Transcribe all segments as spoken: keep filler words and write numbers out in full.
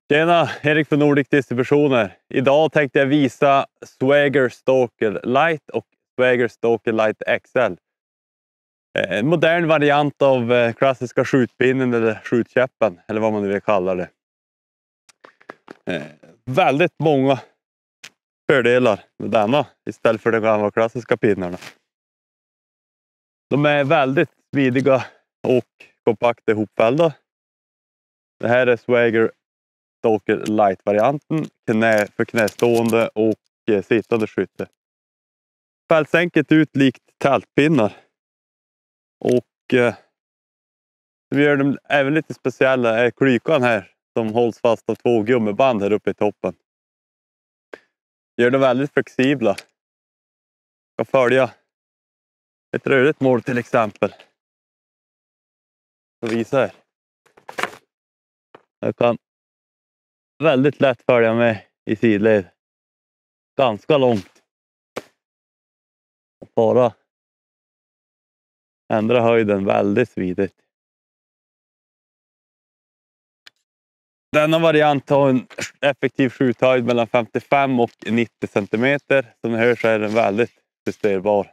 Tjena, Erik från Nordic Distributioner. Idag tänkte jag visa Swagger Stalker Light och Swagger Stalker Light X L. En modern variant av klassiska skjutpinnen eller skjutkäppen, eller vad man nu vill kalla det. Väldigt många fördelar med denna istället för de gamla klassiska pinnarna. De är väldigt smidiga och kompakta ihopfällda. Det här är Swagger Stalker Light-varianten, knä för knästående och eh, sittande skytte. Fälls enkelt ut likt tältpinnar. Och eh, vi gör dem även lite speciella är klykan här som hålls fast av två gummiband här uppe i toppen. Gör dem väldigt flexibla. Jag kan följa ett rörligt mål till exempel. Jag visar här. Jag kan väldigt lätt följa med i sidled. Ganska långt. Och bara ändra höjden väldigt smidigt. Denna variant har en effektiv skjuthöjd mellan femtiofem och nittio centimeter. Som ni hör så är den väldigt justerbar.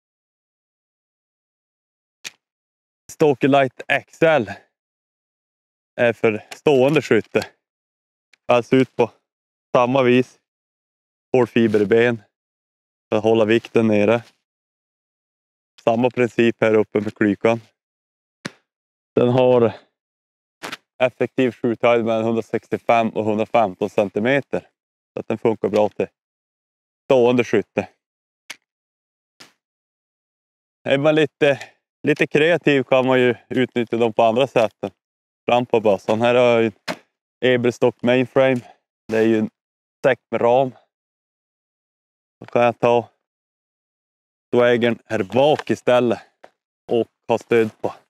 Stalker Light X L är för stående skytte. Fälls ut på samma vis. Hårdfiberben. För att hålla vikten nere. Samma princip här uppe med klykan. Den har effektiv skjuthöjd mellan hundrasextiofem och hundrafemton centimeter. Så att den funkar bra till stående skytte. Är man lite, lite kreativ kan man ju utnyttja dem på andra sätt. Fram på bössan. Här har jag ju Eberstock mainframe. Det är ju en säck med ram. Då kan jag ta Swaggern här bak istället. Och ha stöd på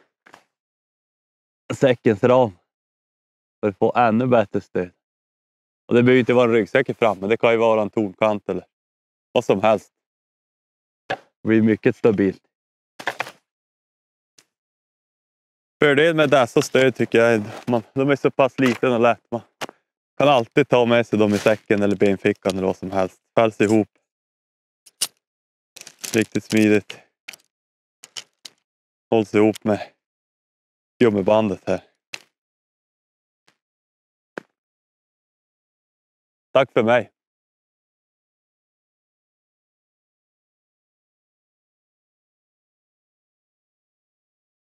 säckens ram. För att få ännu bättre stöd. Och det behöver inte vara en ryggsäck fram. Men det kan ju vara en tornkant eller vad som helst. Det blir mycket stabilt. Fördelen med dessa stöd tycker jag är att de är så pass liten och lätt. Man kan alltid ta med sig dem i säcken eller benfickan eller vad som helst. Fälls ihop. Riktigt smidigt. Hålls ihop med gummibandet här. Tack för mig.